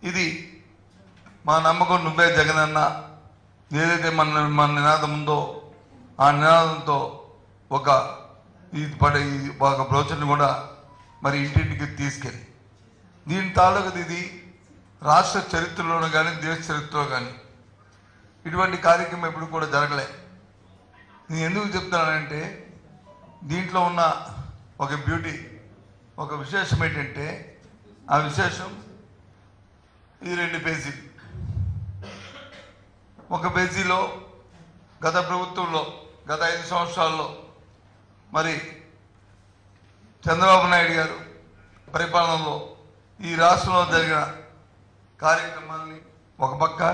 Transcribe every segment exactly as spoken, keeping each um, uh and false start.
ఇది మా నమ్మకం నువ్వే జగనన్న ఏదైతే మన మన నినాదం ఉందో ఆ నినాదంతో ఒక ఈ పడే ఒక బ్రోచర్ని కూడా మరి ఇంటింటికి తీసుకెళ్ళి దీని తాలూకు ఇది రాష్ట్ర చరిత్రలోనూ కానీ దేశ చరిత్రలో కానీ ఇటువంటి కార్యక్రమం ఎప్పుడు కూడా జరగలే. నేను ఎందుకు చెప్తున్నానంటే దీంట్లో ఉన్న ఒక బ్యూటీ ఒక విశేషం ఏంటంటే ఆ విశేషం ఈ రెండు పేజీలు. ఒక పేజీలో గత ప్రభుత్వంలో గత ఐదు సంవత్సరాల్లో మరి చంద్రబాబు నాయుడు గారు పరిపాలనలో ఈ రాష్ట్రంలో జరిగిన కార్యక్రమాన్ని ఒక పక్క,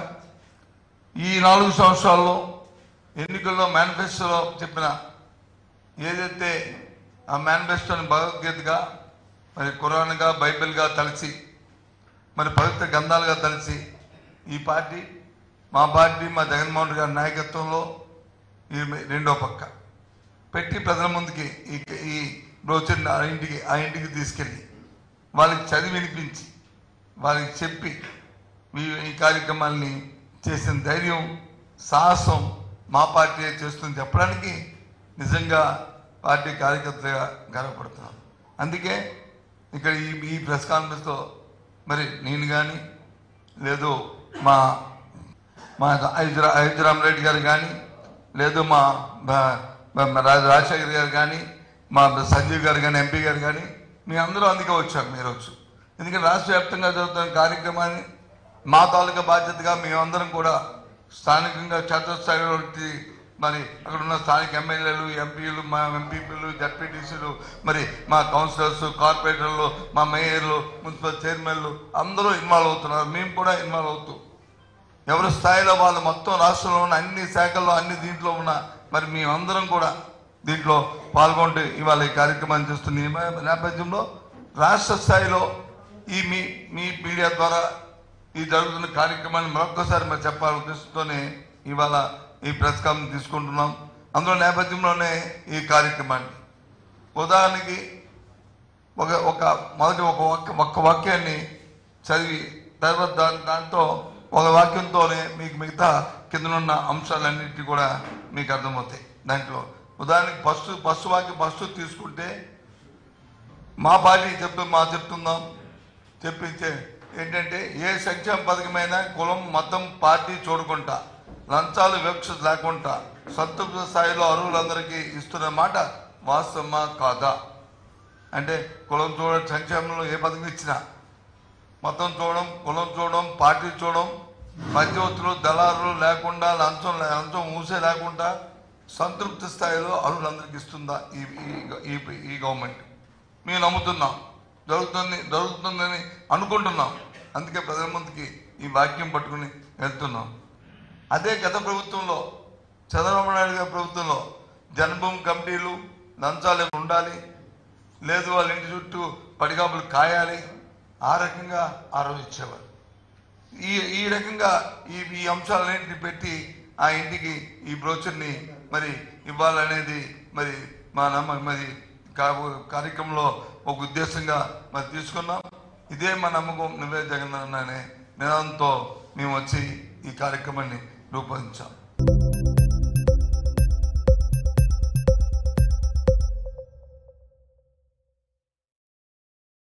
ఈ నాలుగు సంవత్సరాల్లో ఎన్నికల్లో మేనిఫెస్టోలో చెప్పిన ఏదైతే ఆ మేనిఫెస్టోని భగవద్గీతగా మరి ఖురాన్గా బైబిల్గా తలిచి మరి పవిత్ర గ్రంథాలుగా తలిచి ఈ పార్టీ మా పార్టీ మా జగన్మోహన్ రెడ్డి గారి నాయకత్వంలో ఈ రెండో పక్క పెట్టి ప్రజల ముందుకి ఈ ఈ బ్రోచర్ని ఆ ఇంటికి ఆ ఇంటికి తీసుకెళ్ళి వాళ్ళకి చదివి వినిపించి వాళ్ళకి చెప్పి ఈ కార్యక్రమాల్ని చేసిన ధైర్యం సాహసం మా పార్టీ చేస్తుంది చెప్పడానికి నిజంగా పార్టీ కార్యకర్తగా గర్వపడుతున్నాం. అందుకే ఇక్కడ ఈ ఈ ప్రెస్ కాన్ఫరెన్స్లో మరి నేను కానీ లేదు మా మా అయోధ్య అయోధ్యరామరెడ్డి గారు కానీ లేదు మా రాజశేఖర్ గారు కానీ మా సంజీవ్ గారు కానీ ఎంపీ గారు కానీ మీ అందరూ అందుకే వచ్చారు మీరు వచ్చు. ఎందుకంటే రాష్ట్ర వ్యాప్తంగా జరుగుతున్న కార్యక్రమాన్ని మా తాలూకా బాధ్యతగా మేమందరం కూడా స్థానికంగా క్షేత్రస్థాయిలో మరి అక్కడ ఉన్న స్థానిక ఎమ్మెల్యేలు ఎంపీలు మా ఎంపీపీలు జడ్పీటీసీలు మరి మా కౌన్సిలర్స్ కార్పొరేటర్లు మా మేయర్లు మున్సిపల్ చైర్మన్లు అందరూ ఇన్వాల్వ్ అవుతున్నారు. మేము కూడా ఇన్వాల్వ్ అవుతూ ఎవరి స్థాయిలో వాళ్ళు మొత్తం రాష్ట్రంలో ఉన్న అన్ని శాఖల్లో అన్ని దీంట్లో ఉన్న మరి మేమందరం కూడా దీంట్లో పాల్గొంటూ ఇవాళ ఈ కార్యక్రమాన్ని చేస్తున్న ఈ నేపథ్యంలో రాష్ట్ర స్థాయిలో ఈ మీ మీ మీడియా ద్వారా ఈ జరుగుతున్న కార్యక్రమాన్ని మరొక్కసారి మరి చెప్పాల ఉద్దేశంతోనే ఇవాళ ఈ ప్రెస్ కాన్ఫరెన్స్ తీసుకుంటున్నాం. అందులో నేపథ్యంలోనే ఈ కార్యక్రమాన్ని ఉదాహరణకి ఒక ఒక మొదటి ఒక వాక్య ఒక్క వాక్యాన్ని చదివి తర్వాత దాని దాంతో ఒక వాక్యంతోనే మీకు మిగతా కిందనున్న అంశాలన్నింటినీ కూడా మీకు అర్థమవుతాయి. దాంట్లో ఉదాహరణకి ఫస్ట్ ఫస్ట్ వాక్యం ఫస్ట్ తీసుకుంటే మా పార్టీ చెప్తూ మా చెప్తున్నాం చెప్పించే ఏంటంటే ఏ సంక్షేమ పథకమైనా కులం మతం పార్టీ చూడకుండా లంచాలు వివక్ష లేకుండా సంతృప్త స్థాయిలో అర్హులందరికీ ఇస్తున్న మాట వాస్తవమా కాదా అంటే కులం చూడడం సంక్షేమంలో ఏ పథకం ఇచ్చినా మతం చూడడం కులం చూడడం పార్టీ చూడడం మధ్యవర్తులు దళారులు లేకుండా లంచం లంచం ఊసే లేకుండా సంతృప్తి స్థాయిలో అర్హులందరికీ ఇస్తుందా ఈ ఈ గవర్నమెంట్? మేము నమ్ముతున్నాం జరుగుతుంది జరుగుతుందని అనుకుంటున్నాం. అందుకే ప్రజల ముందుకి ఈ వాక్యం పట్టుకుని వెళ్తున్నాం. అదే గత ప్రభుత్వంలో చంద్రబాబు నాయుడు గారి ప్రభుత్వంలో జన్మభూమి కమిటీలు లంచాలు ఉండాలి, లేదు వాళ్ళ ఇంటి చుట్టూ పడిగాపులు కాయాలి, ఆ రకంగా ఆరోపించేవారు. ఈ ఈ రకంగా ఈ ఈ అంశాలన్నింటినీ పెట్టి ఆ ఇంటికి ఈ బ్రోచర్ని మరి ఇవ్వాలనేది మరి మా నమ్మ మరి కార్యక్రమంలో ఒక ఉద్దేశంగా మరి తీసుకున్నాం. ఇదే మా నమ్మకం నువ్వే జగనన్న అనే నినాదంతో మేము వచ్చి ఈ కార్యక్రమాన్ని రూపొందించాం.